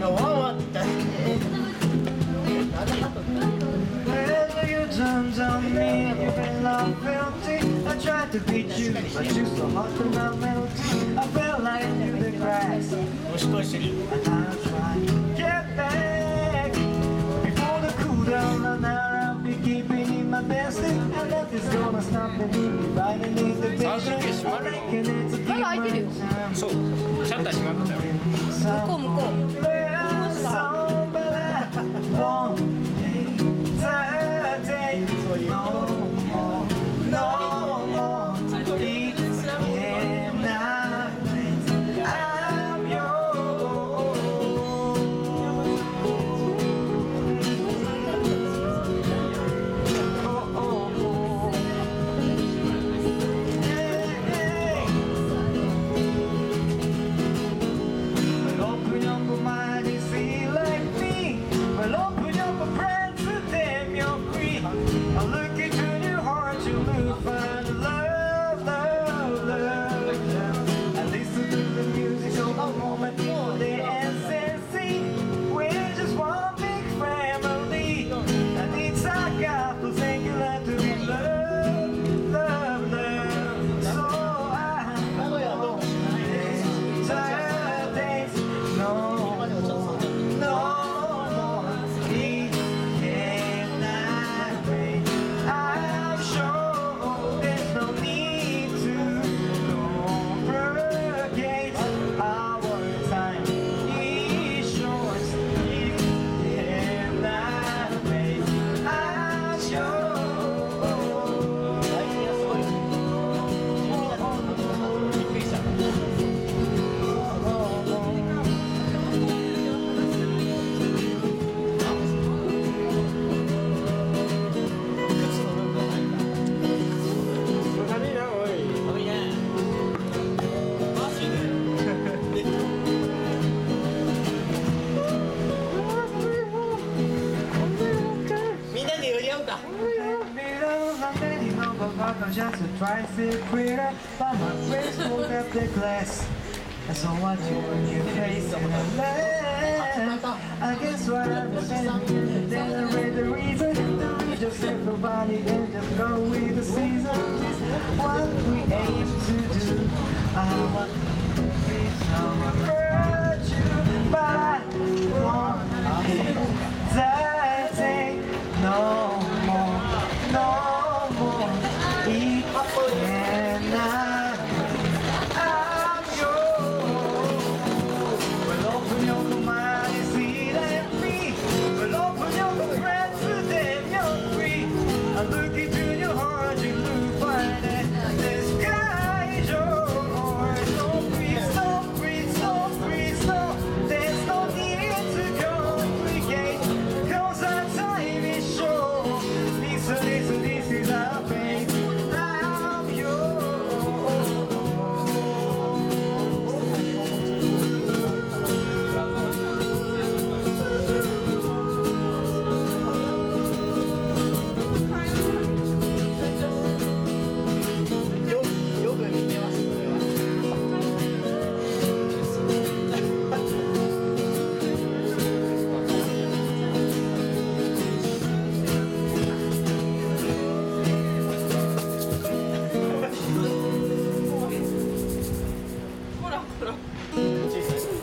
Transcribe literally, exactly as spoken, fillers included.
やワンワンって大好きで。 Whether you turn on me, you've been love guilty. I tried to beat you, but you so hot to my melody. I felt like you the grass. もし恋してる。 And I tried to get back before the cool down. And now I'll be keeping in my best. And nothing's gonna stop me riding in the bed. I reckon it's a good time. そう。シャッター閉まってたよ。 向こう向こう。 One day, Saturday, no more, no more. Each and night, I'm yours. Oh, oh, oh. Hey, hey. Well, open up your mind and see like me. Well, open up a brand to them, you're free. I'll look into your heart, you'll find love, love, love, love. I listen to the music, so a moment for the S N C. We're just one big family. And it's our God who's singular to be loved, love, love. So I Saturdays, no more, no more. Each and night, I'm sure there's no need to complicate. Our time is short. Each and night, I'm sure. びっくりした。 みんなで寄り合うか。 Just a trifle quitter, but my face pulled up the glass. And so what you when you face in a laugh. I guess what I'm saying, then I read the reason. We just everybody and just go with the season. What we aim to do, I want to be someone.